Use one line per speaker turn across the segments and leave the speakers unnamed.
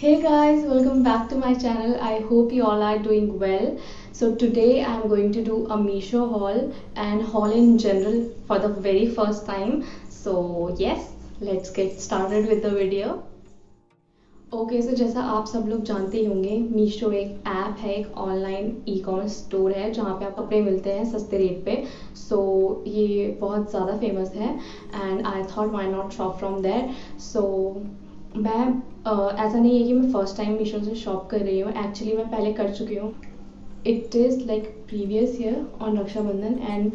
Hey guys, welcome back to my channel. I hope you all are doing well. So today I'm going to do a Meesho haul and haul in general for the very first time. So yes, let's get started with the video. Okay so जैसा आप सब लोग जानते ही होंगे, मीशो एक app है, एक online e commerce store है जहाँ पे आप कपड़े मिलते हैं सस्ते रेट पे. सो ये बहुत ज़्यादा फेमस है and I thought why not shop from there. So मैं ऐसा नहीं है कि मैं फ़र्स्ट टाइम मीशो से शॉप कर रही हूँ. एक्चुअली मैं पहले कर चुकी हूँ. It is like previous year on Rakshabandhan and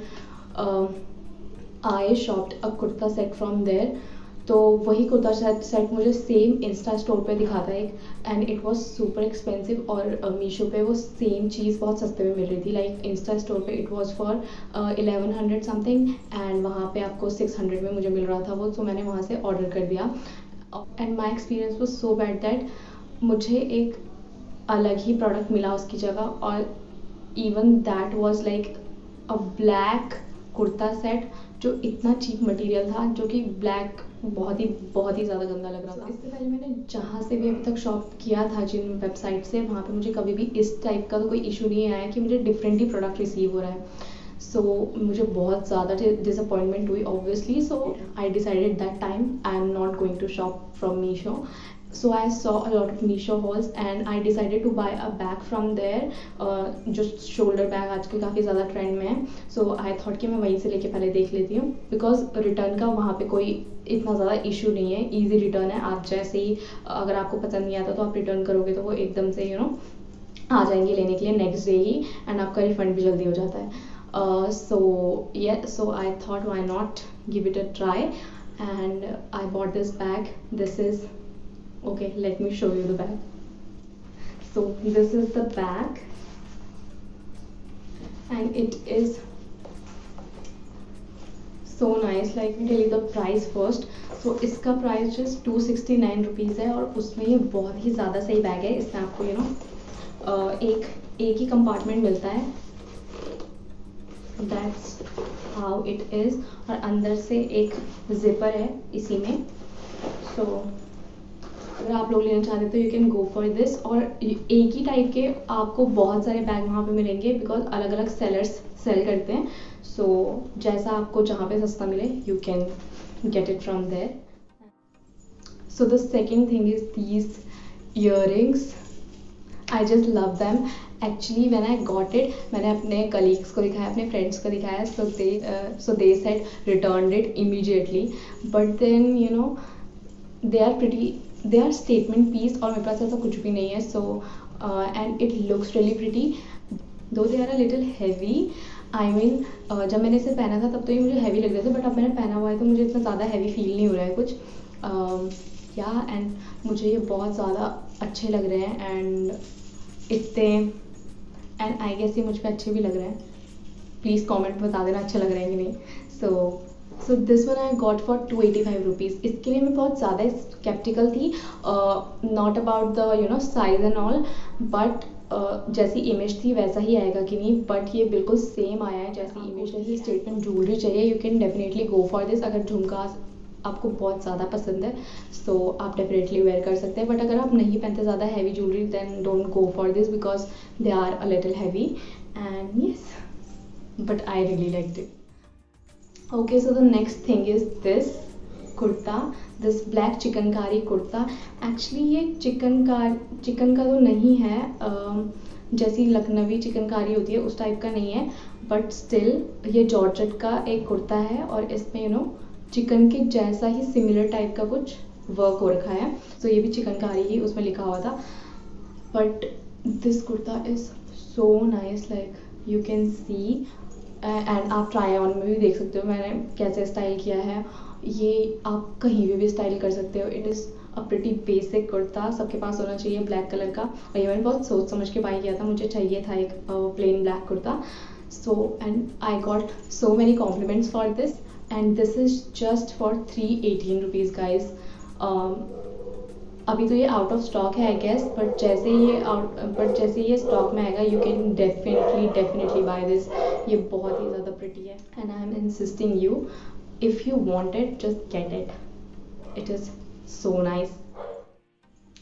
I shopped a kurta set from there. तो वही कुर्ता सेट मुझे सेम इंस्टा स्टोर पे दिखा था एक, and it was super expensive. और मीशो पे वो सेम चीज़ बहुत सस्ते में मिल रही थी. लाइक इंस्टा स्टोर पे it was for 1100 something and वहाँ पे आपको 600 में मुझे मिल रहा था वो. तो मैंने वहाँ से ऑर्डर कर दिया and my experience was so bad that मुझे एक अलग ही प्रोडक्ट मिला उसकी जगह. और even that was like a black kurta set जो इतना चीप मटेरियल था, जो कि ब्लैक बहुत ही ज़्यादा गंदा लग रहा था. इससे पहले मैंने जहाँ से भी अभी तक शॉप किया था, जिन वेबसाइट से, वहाँ पे मुझे कभी भी इस टाइप का तो कोई इशू नहीं आया कि मुझे डिफरेंट ही प्रोडक्ट रिसीव हो रहा है. सो मुझे बहुत ज़्यादा डिसअपॉइंटमेंट हुई obviously. So I decided that time I am not going to shop from Meesho. So I saw a lot of Meesho hauls and I decided to buy a bag from there. जो shoulder bag आजकल काफ़ी ज़्यादा trend में है. सो I thought कि मैं वहीं से लेके पहले देख लेती हूँ, बिकॉज रिटर्न का वहाँ पे कोई इतना ज़्यादा इशू नहीं है. ईजी रिटर्न है. आप जैसे ही अगर आपको पसंद नहीं आता तो आप रिटर्न करोगे तो वो एकदम से आ जाएंगे लेने के लिए नेक्स्ट डे ही, एंड आपका रिफंड भी जल्दी हो जाता है. So I thought why not give it a try and I bought this bag. This is okay, let me show you the bag. So this is the bag and it is so nice. Like me tell you the price first. So इसका price just 269 rupees है और उसमें ये बहुत ही ज़्यादा सही bag है. इसमें आपको एक ही कंपार्टमेंट मिलता है. That's how it is. और अंदर से एक जिपर है इसी में. सो अगर आप लोग लेना चाहते तो you can go for this. और एक ही टाइप के आपको बहुत सारे बैग वहाँ पे मिलेंगे, बिकॉज अलग अलग सेलर्स सेल करते हैं. सो जैसा आपको जहाँ पे सस्ता मिले you can get it from there. So the second thing is these earrings. I just love them. Actually when I got it, मैंने अपने कलीग्स को दिखाया, अपने फ्रेंड्स को दिखाया. So they said return it immediately. But then they are statement piece और मेरे पास ऐसा कुछ भी नहीं है. So and it looks really pretty though. They are a little heavy. I mean जब मैंने इसे पहना था तब तो ये मुझे हैवी लग रहे थे, बट अब मैंने पहना हुआ है तो मुझे इतना ज़्यादा हैवी फील नहीं हो रहा है कुछ. एंड मुझे ये बहुत ज़्यादा अच्छे लग रहे हैं एंड आई गेस ये मुझ पर अच्छे भी लग रहे हैं. प्लीज़ कॉमेंट बता देना अच्छे लग रहे हैं कि नहीं. So this one I got for 285 rupees. इसके लिए मैं बहुत ज़्यादा स्केप्टिकल थी, not about the size and all, but जैसी इमेज थी वैसा ही आएगा कि नहीं. बट ये बिल्कुल सेम आया है जैसी इमेज है. स्टेटमेंट ज्वेलरी चाहिए, you can definitely go for this. अगर झुमका आपको बहुत ज़्यादा पसंद है तो आप डेफिनेटली वेयर कर सकते हैं. बट अगर आप नहीं पहनते ज़्यादा heavy jewellery then don't go for this, because they are a little heavy. And yes, but I really liked it. Okay, so the next thing is this kurta, this black chikankari kurta. Actually ये चिकन का तो नहीं है, जैसी लखनवी चिकनकारी होती है उस type का नहीं है, बट स्टिल ये जॉर्जेट का एक कुर्ता है और इसमें चिकन के जैसा ही सिमिलर टाइप का कुछ वर्क हो रखा है. सो ये भी चिकनकारी ही उसमें लिखा हुआ था. But this kurta is so nice, like you can see. And आप ट्राई ऑन में भी देख सकते हो मैंने कैसे स्टाइल किया है. ये आप कहीं भी स्टाइल कर सकते हो. It is a pretty basic kurta, सबके पास होना चाहिए ब्लैक कलर का. और ये मैंने बहुत सोच समझ के बाई किया था. मुझे चाहिए था एक plain black kurta. So and I got so many compliments for this and this is just for 318 rupees guys. अभी तो ये आउट ऑफ स्टॉक है आई गेस, बट जैसे ये स्टॉक में आएगा you can definitely buy this. ये बहुत ही ज़्यादा प्रिटी है and I am insisting you, if you want it just get it. It is so nice.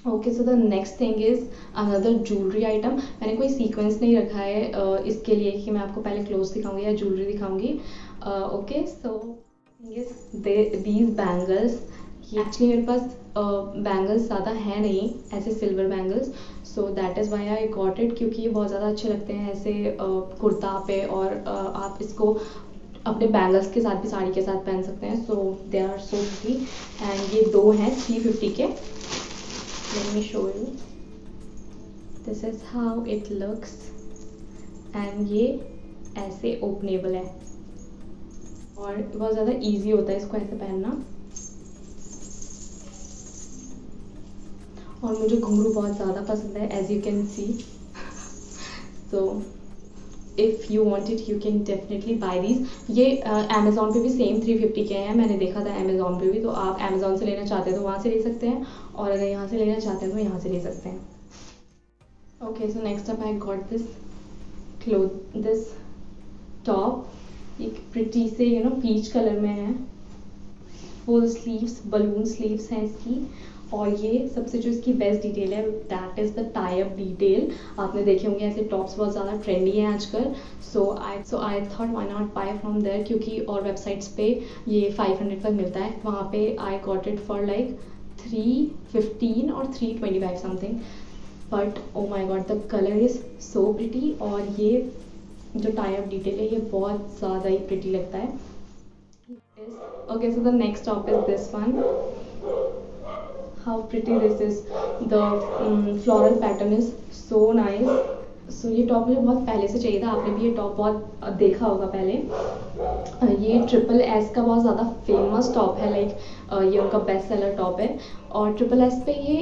Okay, so the next thing is another jewellery item. मैंने कोई sequence नहीं रखा है इसके लिए कि मैं आपको पहले क्लोज दिखाऊंगी या ज्वेलरी दिखाऊंगी। ओके, सो दीज बैंगल्स, ये एक्चुअली मेरे पास बैंगल्स ज़्यादा है नहीं ऐसे silver bangles, so that is why I got it, क्योंकि ये बहुत ज़्यादा अच्छे लगते हैं ऐसे कुर्ता पे, और आप इसको अपने बैंगल्स के साथ भी साड़ी के साथ पहन सकते हैं। So they are so pretty, and ये दो हैं 350 के। Let me show you. This is how it looks. And ये ऐसे ओपनेबल है और बहुत ज़्यादा इजी होता है इसको ऐसे पहनना। और मुझे घुंघरू बहुत ज़्यादा पसंद है, as you can see. So if you want it you can definitely buy these. ये अमेज़ॉन पे भी सेम 350 के हैं, मैंने देखा था अमेज़ॉन पे भी। तो आप अमेज़ॉन से लेना चाहते हैं तो वहाँ से ले सकते हैं, और अगर यहाँ से लेना चाहते हैं तो यहाँ से ले सकते हैं। Okay, so next up I got this top. एक प्रिटी से पीच कलर में है, फुल स्लीव्स, बलून स्लीव्स हैं इसकी। और ये सबसे जो इसकी बेस्ट डिटेल है that is the tie up detail. आपने देखे होंगे ऐसे टॉप्स बहुत ज़्यादा ट्रेंडी हैं आजकल। So I thought why not buy from there, क्योंकि और वेबसाइट्स पे ये 500 तक मिलता है, वहाँ पे I got it for like 315 और 325 something. But oh my god, the colour is so pretty, और ये जो टाई अप डिटेल है ये बहुत ज़्यादा ही प्रिटी लगता है। Okay, so the next top is this one. How pretty this is. The floral pattern is so nice. So ये टॉप मुझे बहुत पहले से चाहिए था, आपने भी ये टॉप बहुत देखा होगा पहले। ये ट्रिपल एस का बहुत ज़्यादा फेमस टॉप है, लाइक ये उनका बेस्ट सेलर टॉप है। और ट्रिपल एस पे ये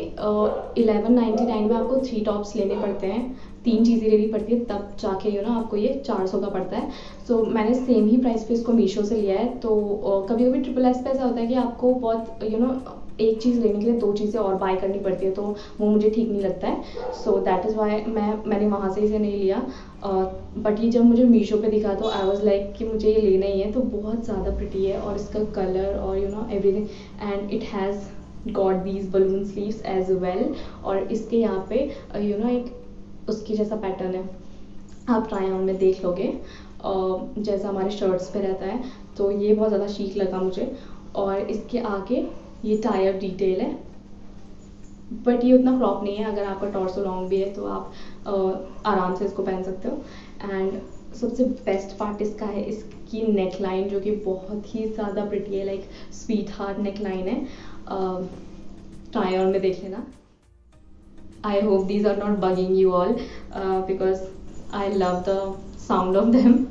1199 में आपको 3 टॉप्स लेने पड़ते हैं, 3 चीज़ें लेनी पड़ती है, तब जाके आपको ये 400 का पड़ता है। सो मैंने सेम ही प्राइस पे इसको मीशो से लिया है। तो कभी कभी ट्रिपल एस पे ऐसा होता है कि आपको बहुत एक चीज़ लेने के लिए 2 चीज़ें और बाय करनी पड़ती है, तो वो मुझे ठीक नहीं लगता है। सो दैट इज़ वाई मैंने वहाँ से इसे नहीं लिया। बट ये जब मुझे मीशो पे दिखा तो आई वाज लाइक कि मुझे ये लेना ही है। तो बहुत ज़्यादा प्रिटी है, और इसका कलर और everything, and it has got these balloon sleeves as well. और इसके यहाँ पे एक उसकी जैसा पैटर्न है, आप ट्राई ऑन में देख लोगे जैसा हमारे शर्ट्स पे रहता है। तो ये बहुत ज़्यादा शीक लगा मुझे। और इसके आगे ये टाई अप डिटेल है, बट ये उतना क्रॉप नहीं है, अगर आपका टॉर्सो लॉन्ग भी है तो आप आराम से इसको पहन सकते हो। एंड सबसे बेस्ट पार्ट इसका है इसकी नेक लाइन, जो कि बहुत ही ज़्यादा प्रिटी है, like sweetheart neckline है। ट्राई ऑन में देख लेना। I hope these are not bugging you all because I love the sound of them.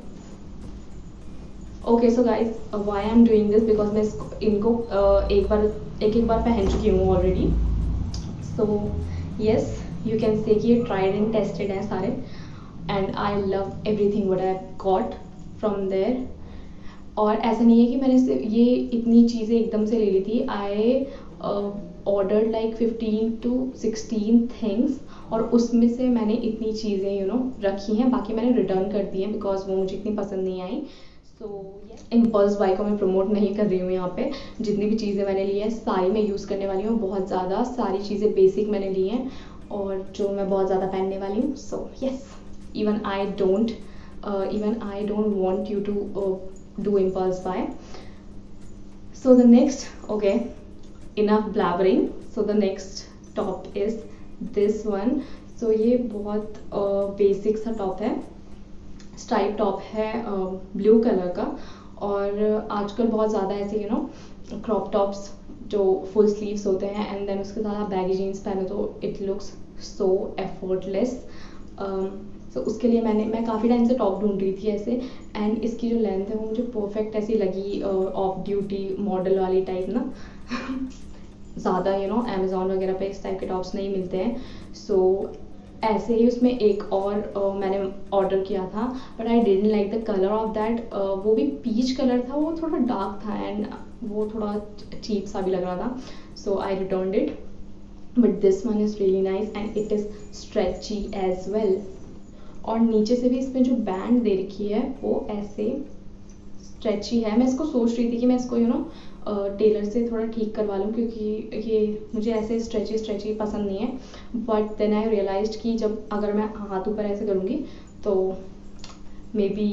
Okay, so guys why I am doing this, because मैं इनको एक बार पहन चुकी हूँ already. So yes, you can say कि ये ट्राइड एंड टेस्टेड हैं सारे, and I love everything what I got from there. और ऐसा नहीं है कि मैंने ये इतनी चीज़ें एकदम से ले ली थी। I order like 15 to 16 things, और उसमें से मैंने इतनी चीज़ें रखी हैं, बाकी मैंने रिटर्न कर दी हैं बिकॉज वो मुझे इतनी पसंद नहीं आई। सो इम्पल्स बाय को मैं प्रमोट नहीं कर रही हूँ यहाँ पे। जितनी भी चीज़ें मैंने ली हैं सारी मैं यूज़ करने वाली हूँ, बहुत ज़्यादा सारी चीज़ें बेसिक मैंने ली हैं और जो मैं बहुत ज़्यादा पहनने वाली हूँ। So yes, even I don't want you to do impulse buy. So the next, okay, enough blabbering. So the next top is this one. सो ये बहुत बेसिक सा टॉप है, स्ट्राइप टॉप है ब्लू कलर का। और आजकल बहुत ज़्यादा ऐसे क्रॉप टॉप्स जो फुल स्लीव्स होते हैं एंड देन उसके साथ आप बैगी जीन्स पहनो तो it looks so effortless. So उसके लिए मैं काफ़ी टाइम से टॉप ढूंढ रही थी ऐसे, एंड इसकी जो लेंथ है वो मुझे परफेक्ट ऐसी लगी, ऑफ ड्यूटी मॉडल वाली टाइप ना। ज़्यादा अमेज़ॉन वगैरह पे इस टाइप के टॉप्स नहीं मिलते हैं। सो ऐसे ही उसमें एक और मैंने ऑर्डर किया था, but I didn't like the colour of that. वो भी पीच कलर था, वो थोड़ा डार्क था एंड वो थोड़ा चीप सा भी लग रहा था। So I returned it, but this one is really nice and it is stretchy as well. और नीचे से भी इसमें जो बैंड दे रखी है वो ऐसे स्ट्रेची है। मैं इसको सोच रही थी कि मैं इसको टेलर से थोड़ा ठीक करवा लूँ, क्योंकि ये मुझे ऐसे स्ट्रेची पसंद नहीं है। बट देन आई रियलाइज्ड कि जब अगर मैं हाथ ऊपर ऐसे करूँगी तो maybe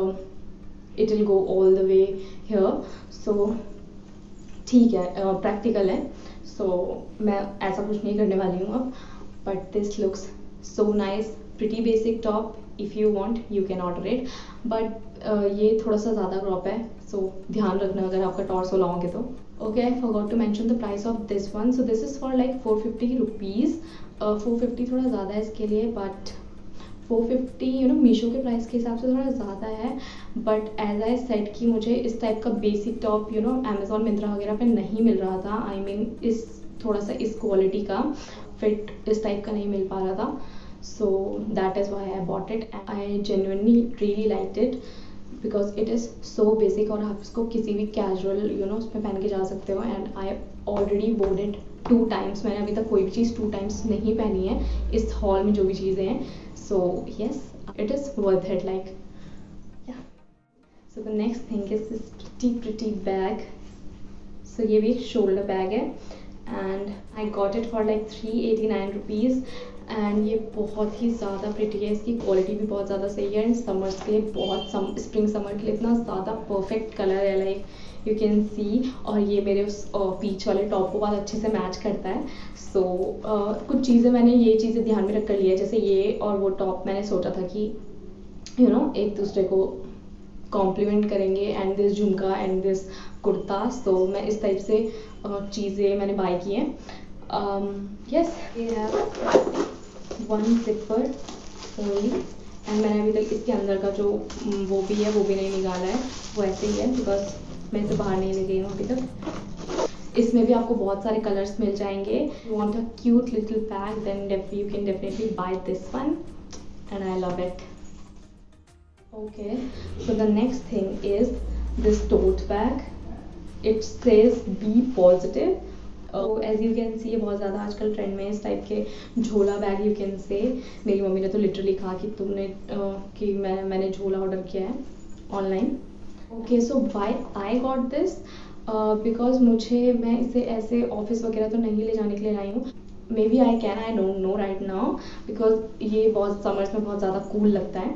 it will go all the way here. So ठीक है, प्रैक्टिकल है, सो मैं ऐसा कुछ नहीं करने वाली हूँ अब। But this looks so nice, pretty basic top. If you want you can order it, but ये थोड़ा सा ज़्यादा क्रॉप है, सो ध्यान रखना अगर आपका टॉर्सो लॉन्ग है तो। Okay, I forgot to mention the price of this one. So this is for like 450 rupees. 450 थोड़ा ज़्यादा है इसके लिए, बट 450 मीशो के प्राइस के हिसाब से थोड़ा ज़्यादा है। बट एज आई सेड कि मुझे इस टाइप का बेसिक टॉप अमेजोन मिंत्रा वगैरह पे नहीं मिल रहा था। आई मीन इस थोड़ा सा इस क्वालिटी का फिट इस टाइप का नहीं मिल पा रहा था। So that is why I bought it. I genuinely really liked it because it is so basic, और आप इसको किसी भी कैजुअल उसमें पहन के जा सकते हो। And I already wore it 2 times. मैंने अभी तक कोई भी चीज़ 2 टाइम्स नहीं पहनी है इस हॉल में जो भी चीज़ें हैं। So yes, it is worth it, like yeah. So the next thing is this pretty bag. So ये भी एक shoulder bag है and I got it for like 389 rupees and ये बहुत ही ज़्यादा pretty है। इसकी क्वालिटी भी बहुत ज़्यादा सही है एंड समर्स के लिए बहुत स्प्रिंग समर के लिए इतना ज़्यादा परफेक्ट कलर है, लाइक यू कैन सी। और ये मेरे उस पीच वाले टॉप को बहुत अच्छे से मैच करता है। सो कुछ चीज़ें मैंने ये चीज़ें ध्यान में रख कर लिया है, जैसे ये और वो टॉप मैंने सोचा था कि एक दूसरे को कॉम्प्लीमेंट करेंगे, and this jhumka and this kurta. So मैं इस टाइप से चीज़ें मैंने बाय की हैं। यस, ये है 1 zipper ओनली, एंड मैंने अभी तक इसके अंदर का जो वो भी है वो भी नहीं निकाला है, वो ऐसे ही है बिकॉज मैं इसे बाहर नहीं ले गई हूँ अभी तक। इसमें भी आपको बहुत सारे कलर्स मिल जाएंगे। You want a cute little bag, then you can definitely buy this one and I love it. Okay, so the next thing is this tote bag. It says be positive. As you can see ये बहुत ज़्यादा आजकल trend में इस type के झोला bag, you can से। मेरी मम्मी ने तो लिटरली कहा कि कि मैंने झोला ऑर्डर किया है online. Okay, so why I got this because मैं इसे ऐसे ऑफिस वगैरह तो नहीं ले जाने के लिए लाई हूँ। Maybe I don't know right now because ये बहुत समर्स में बहुत ज़्यादा कूल लगता है।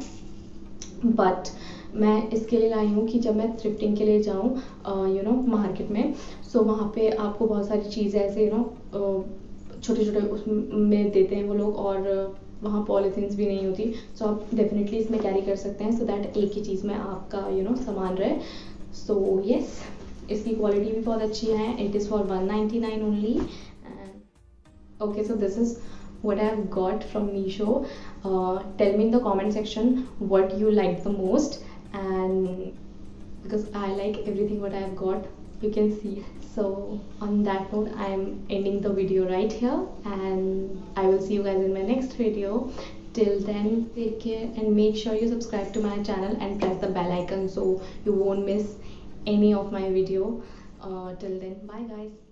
बट मैं इसके लिए लाई हूँ कि जब मैं थ्रिफ्टिंग के लिए जाऊँ मार्केट में, सो वहाँ पे आपको बहुत सारी चीज़ें ऐसे छोटे छोटे उसमें देते हैं वो लोग, और वहाँ पॉलीथीन्स भी नहीं होती। सो आप डेफिनेटली इसमें कैरी कर सकते हैं, सो दैट एक ही चीज़ में आपका सामान रहे। सो येस, इसकी क्वालिटी भी बहुत अच्छी है। It is for 199 only. And okay, so this is what I have got from Meesho. Tell me in the comment section what you like the most, and because I like everything what I have got, you can see. So on that note, I am ending the video right here, and I will see you guys in my next video. Till then, take care and make sure you subscribe to my channel and press the bell icon so you won't miss any of my video. Till then, bye guys.